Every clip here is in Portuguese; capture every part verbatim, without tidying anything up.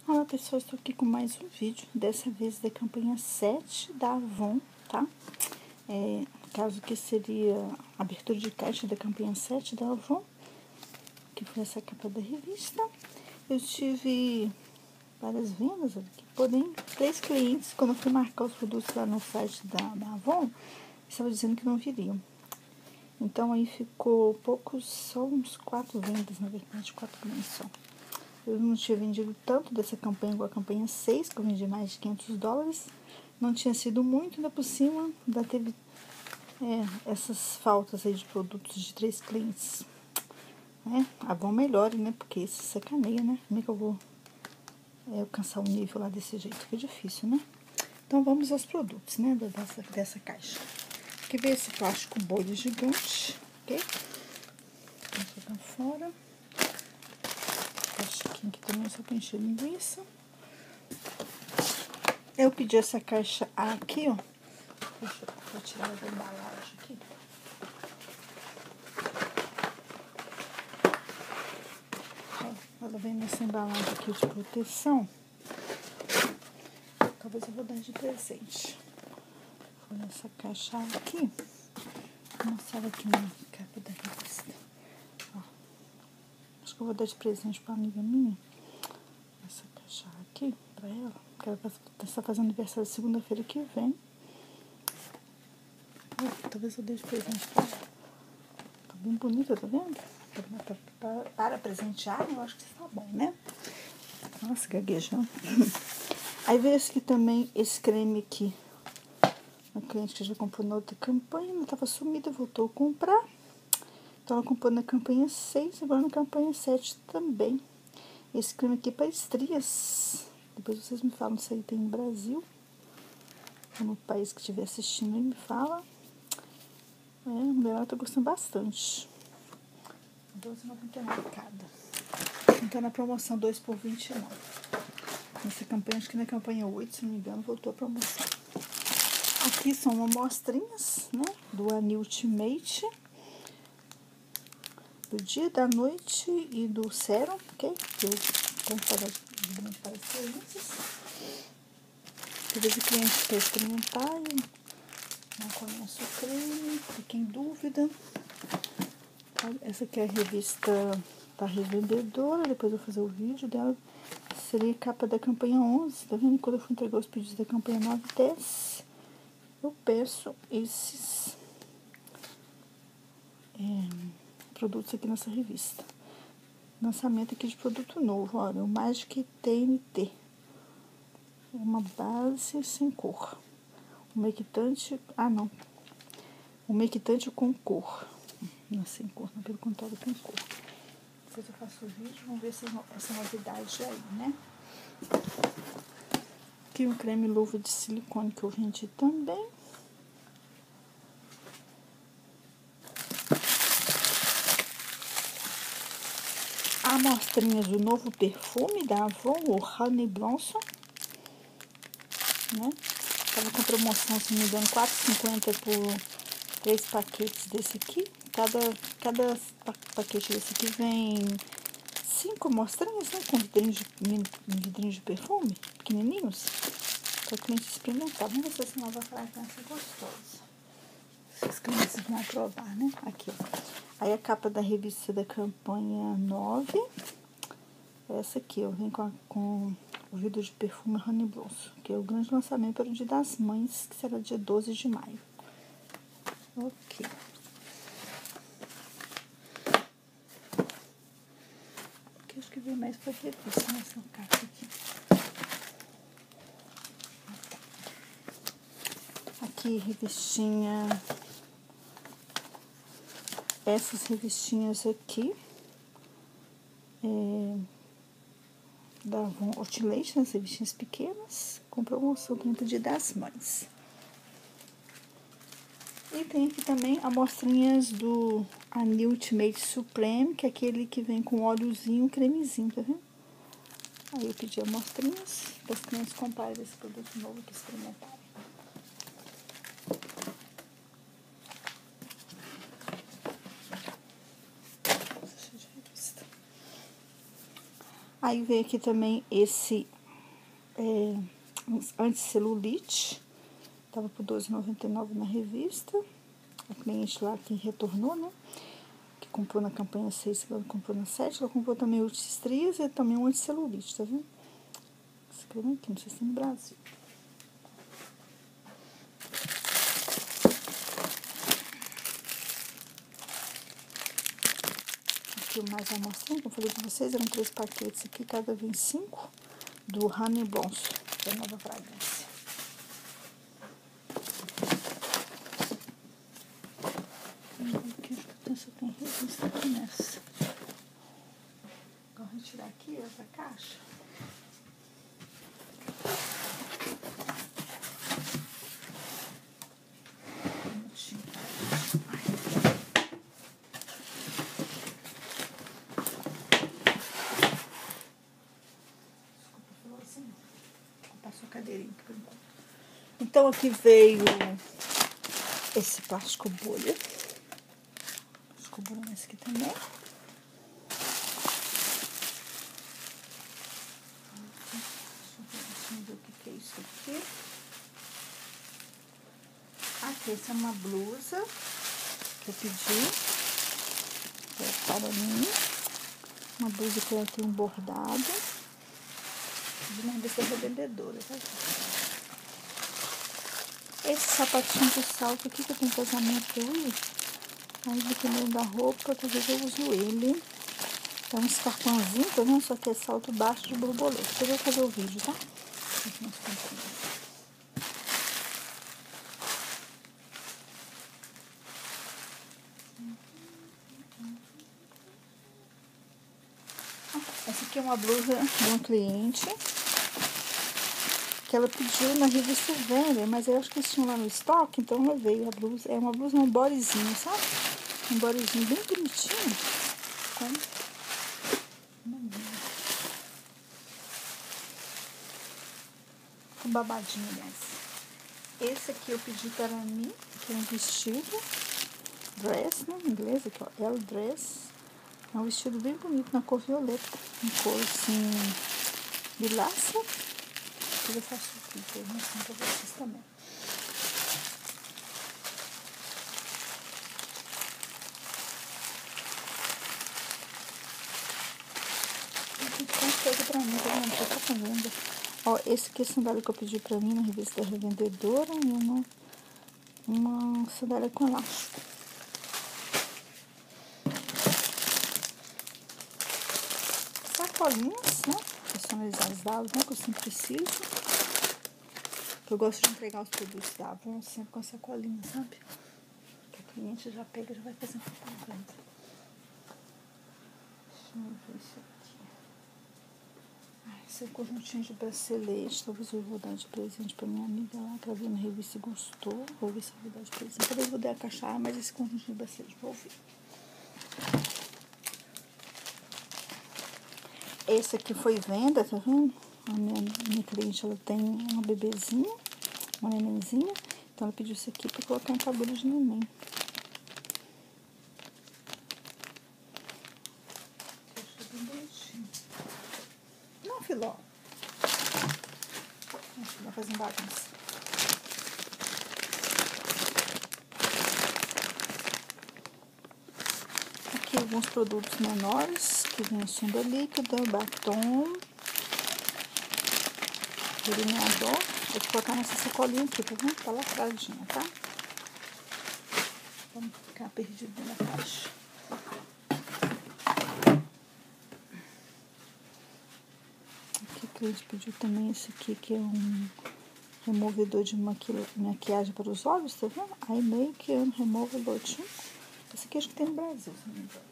Olá pessoal, estou aqui com mais um vídeo, dessa vez da campanha sete da Avon, tá? É, no caso que seria a abertura de caixa da campanha sete da Avon, que foi essa capa da revista. Eu tive várias vendas aqui, porém, três clientes, quando eu fui marcar os produtos lá no site da, da Avon, estavam dizendo que não viriam. Então, aí ficou poucos, só uns quatro vendas, na verdade, quatro clientes só. Eu não tinha vendido tanto dessa campanha igual a campanha seis, que eu vendi mais de quinhentos dólares. Não tinha sido muito, ainda por cima, ainda teve é, essas faltas aí de produtos de três clientes. É, a Avon melhore, né? Porque esse sacaneia, né? Como é que eu vou é, alcançar o nível lá desse jeito? Fica difícil, né? Então, vamos aos produtos, né? Dessa, dessa caixa. Aqui veio esse plástico bolha gigante, ok? Vou jogar fora. Plastiquinho aqui também só pra encher linguiça. Eu pedi essa caixa aqui, ó. Deixa eu vou tirar a embalagem aqui. Ó, ela vem nessa embalagem aqui de proteção. Talvez eu vou dar de presente. Vou nessa caixa aqui. Vou mostrar aqui na capa da revista. Ó. Acho que eu vou dar de presente pra amiga minha. Essa caixa aqui, pra ela. Que ela está fazendo aniversário segunda-feira que vem. Oh, talvez eu deixe presente pra ela. Tá bem bonita, tá vendo? Para, para, para presentear, eu acho que tá bom, né? Nossa, gaguejando. Aí veio esse aqui também, esse creme aqui. Uma cliente que já comprou na outra campanha, não tava sumida, voltou a comprar. Então ela comprou na campanha seis, agora na campanha sete também. Esse creme aqui é para estrias. Depois vocês me falam se aí tem no Brasil. Ou no país que estiver assistindo aí me fala. É, a mulher tá gostando bastante. doze reais e noventa e nove centavos cada. Então na promoção dois por vinte e nove reais. Nessa campanha, acho que na campanha oito, se não me engano, voltou a promoção. Aqui são amostrinhas, né? Do Anil Ultimate. Do dia, da noite e do Serum, ok? Que eu tenho que fazer para as clientes. Talvez o cliente quer experimentar e não conhece o creme, fica em dúvida. Essa aqui é a revista da revendedora, depois eu vou fazer o vídeo dela. Seria a capa da campanha onze, tá vendo? Quando eu fui entregar os pedidos da campanha nove e dez, eu peço esses é, produtos aqui nessa revista. Lançamento aqui de produto novo, olha, o Magic T N T. Uma base sem cor. Um mequitante, ah não, um mequitante com cor. Não é sem cor, não, pelo contrário, com cor. Depois eu faço o vídeo, vamos ver se essa novidade aí, né? Aqui um creme luva de silicone que eu vendi também. Amostrinhas do novo perfume da Avon, o Honey Blossom, né? Tava com promoção, se não me engano, quatro reais e cinquenta centavos por três paquetes desse aqui. Cada, cada paquete desse aqui vem cinco amostrinhas, né? Com vidrinhos de, vidrinhos de perfume, pequenininhos. Para o cliente experimentar. Vamos ver se essa nova fragrância é gostosa. Se os clientes vão aprovar, né? Aqui, ó. Aí a capa da revista da campanha nove. Essa aqui, ó. Vem com, a, com o vidro de perfume Honey Blossom, que é o grande lançamento para o Dia das Mães, que será dia doze de maio. Ok. Aqui acho que veio mais para revista nessa capa aqui. Aqui, revistinha. Essas revistinhas aqui. É, da Avon Ultimate, nas revistinhas pequenas, com promoção também pro Dia das Mães. E tem aqui também amostrinhas do Anil Ultimate Supreme, que é aquele que vem com óleozinho, cremezinho, tá vendo? Aí eu pedi amostrinhas, para os clientes comprarem esse produto novo que experimentaram. Aí veio aqui também esse é, anti-celulite. Tava por doze reais e noventa e nove centavos na revista. A cliente lá que retornou, né? Que comprou na campanha seis, ela comprou na sete. Ela comprou também anti-estrias e também um anti-celulite, tá vendo? Esse creme aqui, não sei se tem no Brasil. Aqui mais amostrinha, que eu falei pra vocês, eram três paquetes aqui, cada vem cinco, do Honey Blossom, que é a nova fragrância. Aqui, acho que eu só tem revista aqui nessa. Vou retirar aqui essa caixa. Cadeirinha aqui por enquanto. Então aqui veio esse plástico bolha. Plástico bolha nesse aqui também. Deixa eu ver o que é isso aqui. Aqui, essa é uma blusa que eu pedi é, para mim. Uma blusa que ela tem um bordado. De uma dessa revendedora, tá? Esse sapatinho de salto aqui que eu tenho casamento que eu uso. Aí dependendo da roupa, talvez eu uso ele. É um escarpãozinho, tá vendo? Só que é salto baixo de borboleta. Eu vou fazer o vídeo, tá? Essa aqui é uma blusa de um cliente que ela pediu na revista Velha, mas eu acho que eles tinham lá no estoque, então ela veio a blusa. É uma blusa, um bodyzinho, sabe? Um bodyzinho bem bonitinho. Com um babadinho, aliás. Esse aqui eu pedi para mim, que é um vestido dress, né? Em inglês aqui, ó, L dress. É um vestido bem bonito, na cor violeta, em cor assim, vilaça. Eu faço aqui, que eu mostro pra vocês também. Tem coisa pra mim, tá vendo? Já tá com venda. Ó, esse aqui é a sandália que eu pedi pra mim na revista da revendedora. E uma, uma sandália com elástico. Sacolinhas, né? Personalizadas da Avon, que eu sempre preciso. Eu gosto de entregar os produtos da Avon sempre com a sacolinha, sabe? Que o cliente já pega e já vai fazendo propaganda. Deixa eu ver isso aqui. Ah, esse é um conjuntinho de bracelete. Talvez eu vou dar de presente pra minha amiga lá, que ela viu na revista e gostou. Vou ver se eu vou dar de presente. Talvez eu vou dar a caixa, mas esse conjuntinho de bracelete, vou ver. Esse aqui foi venda, tá vendo? A minha, minha cliente, ela tem uma bebezinha, uma nenenzinha. Então, ela pediu isso aqui pra colocar em cabelo de neném. Deixa bem bonitinho. Não, Filó. Não, Filó fazendo bagunça. Aqui alguns produtos menores, que vem a sombra líquida, batom, delineador. Vou colocar nessa sacolinha aqui, tá vendo? Tá lacradinha, tá? Vamos ficar perdido na caixa. Aqui o cliente pediu também esse aqui, que é um removedor de maqui maquiagem para os olhos, tá vendo? Eye Make and Remove Lotion. Esse aqui acho que tem no Brasil, se não me engano.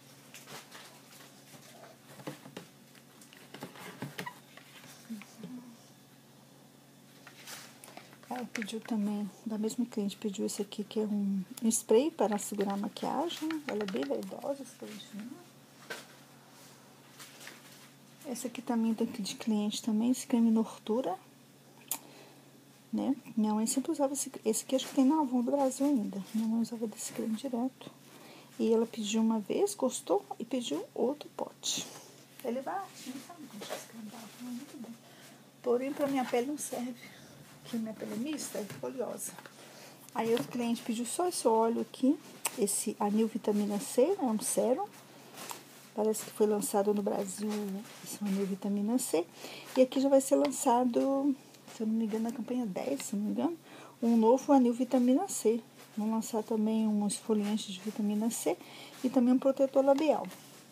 Ela pediu também, da mesma cliente, pediu esse aqui, que é um, um spray para segurar a maquiagem. Ela é bem vaidosa, essa clientinha. Esse aqui também daqui de cliente também, esse creme Nortura. Né? Minha mãe sempre usava esse, esse aqui, acho que tem na Avon do Brasil ainda. Minha mãe usava desse creme direto. E ela pediu uma vez, gostou, e pediu outro pote. Ele é baratinho, sabe? Esse creme da Avon é muito bom. Porém, para minha pele não serve, porque minha pele é mista, é oleosa. Aí o cliente pediu só esse óleo aqui, esse Anil Vitamina C, é um sérum. Parece que foi lançado no Brasil, esse Anil Vitamina C. E aqui já vai ser lançado, se eu não me engano, na campanha dez, se eu não me engano, um novo Anil Vitamina C. Vão lançar também um esfoliante de vitamina C e também um protetor labial.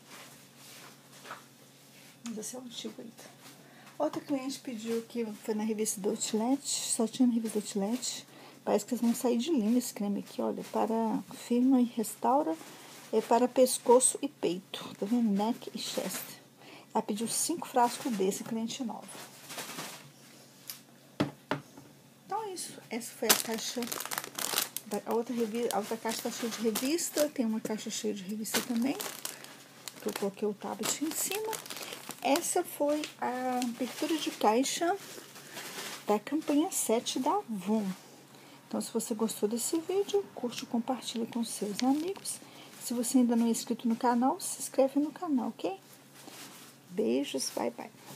Mas esse é o antigo ainda. Outra cliente pediu que foi na revista do Outlet, só tinha na revista do Outlet. Parece que eles vão sair de linha esse creme aqui, olha, para firma e restaura, é para pescoço e peito, tá vendo? Neck e chest. Ela pediu cinco frascos desse, cliente nova. Então é isso, essa foi a caixa, a outra, revista, a outra caixa tá cheia de revista, tem uma caixa cheia de revista também, que eu coloquei o tablet em cima. Essa foi a abertura de caixa da campanha sete da Avon. Então, se você gostou desse vídeo, curte e compartilha com seus amigos. Se você ainda não é inscrito no canal, se inscreve no canal, ok? Beijos, bye bye.